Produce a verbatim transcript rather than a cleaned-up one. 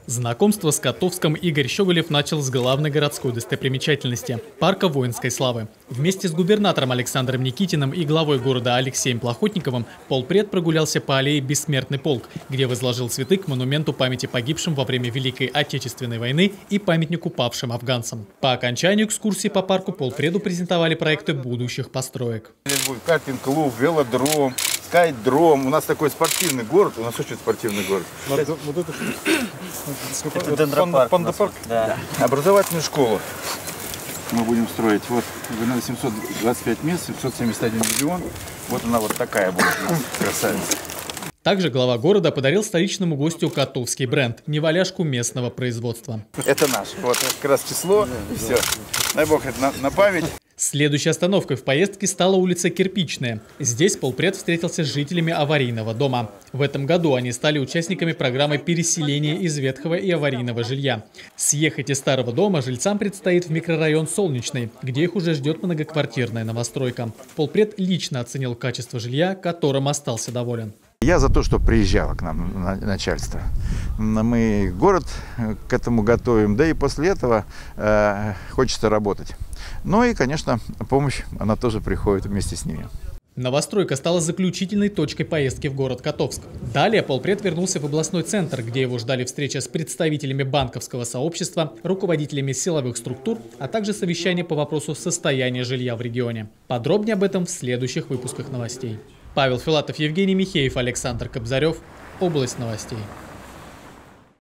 Знакомство с Котовском Игорь Щеголев начал с главной городской достопримечательности – парка воинской славы. Вместе с губернатором Александром Никитиным и главой города Алексеем Плохотниковым полпред прогулялся по аллее «Бессмертный полк», где возложил цветы к монументу памяти погибшим во время Великой Отечественной войны и памятнику павшим афганцам. По окончанию экскурсии по парку полпреду презентовали проекты будущих построек. Здесь будет картинг-клуб, велодром, скайдром. У нас такой спортивный город, у нас очень спортивный город. Вот это, это, это дендропарк. Пандапарк? Да. Образовательную школу мы будем строить. Вот на семьсот двадцать пять мест, семьсот семьдесят один миллион. Вот она вот такая будет у нас, красавица. Также глава города подарил столичному гостю котовский бренд – неваляшку местного производства. Это наш. Вот как раз число, и все. Дай бог, это на, на память. Следующей остановкой в поездке стала улица Кирпичная. Здесь полпред встретился с жителями аварийного дома. В этом году они стали участниками программы переселения из ветхого и аварийного жилья. Съехать из старого дома жильцам предстоит в микрорайон Солнечный, где их уже ждет многоквартирная новостройка. Полпред лично оценил качество жилья, которым остался доволен. Я за то, что приезжало к нам начальство. Мы город к этому готовим, да и после этого э, хочется работать. Ну и, конечно, помощь, она тоже приходит вместе с ними. Новостройка стала заключительной точкой поездки в город Котовск. Далее полпред вернулся в областной центр, где его ждали встреча с представителями банковского сообщества, руководителями силовых структур, а также совещание по вопросу состояния жилья в регионе. Подробнее об этом в следующих выпусках новостей. Павел Филатов, Евгений Михеев, Александр Кобзарев. Область новостей.